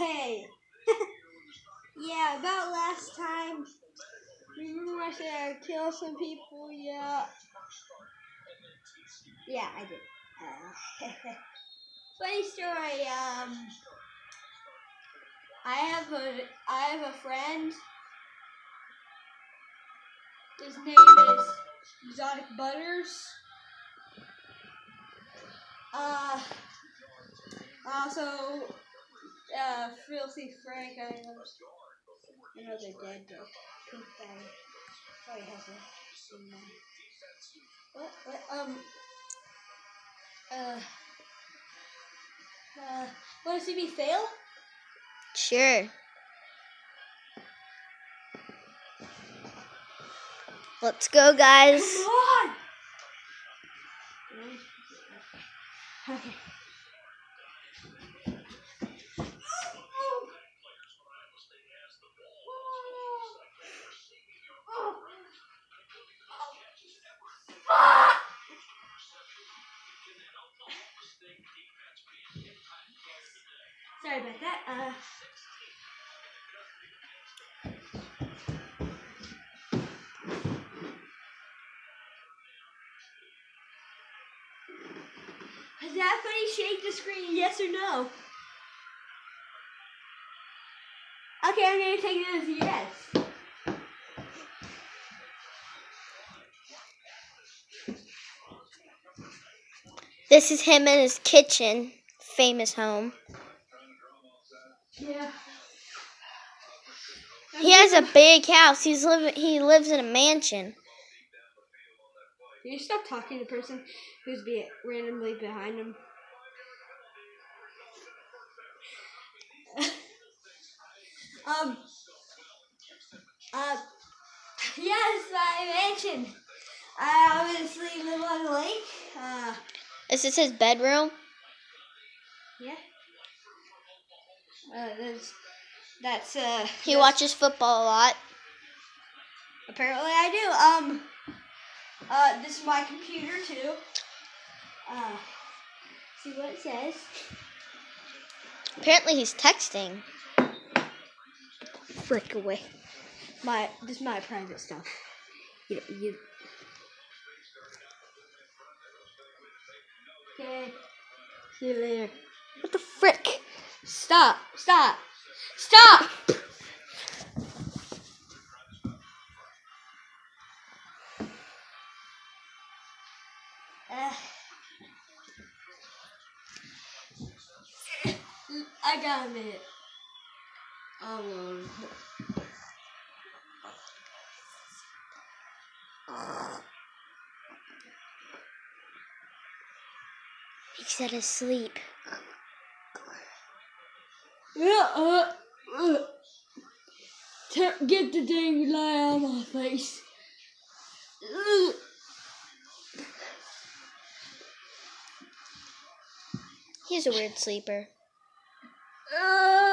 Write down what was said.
hey. Yeah, about last time. Remember I said I'd kill some people? Yeah. Yeah, I did. Funny story. I have a friend. His name is Exotic Butters. Also, Filthy Frank. I know they're dead though. Pink Bang probably has a name. Want to see me fail? Sure. Let's go, guys. Come on! Okay. Sorry about that. Is that funny? Shake the screen, yes or no? Okay, I'm gonna take it as a yes. This is him in his kitchen, famous home. Yeah. He has a big house. He lives in a mansion. Can you stop talking to the person who's randomly behind him? Yes, I mentioned. I obviously live on a lake. Is this his bedroom? Yeah. That's He watches football a lot. Apparently I do. This is my computer too. See what it says. Apparently he's texting. Frick away. This is my private stuff. You. Okay. See you later. What the frick? Stop! Stop! Stop! I got a minute. He's at his sleep. Get the dang lie out of my face. He's a weird sleeper.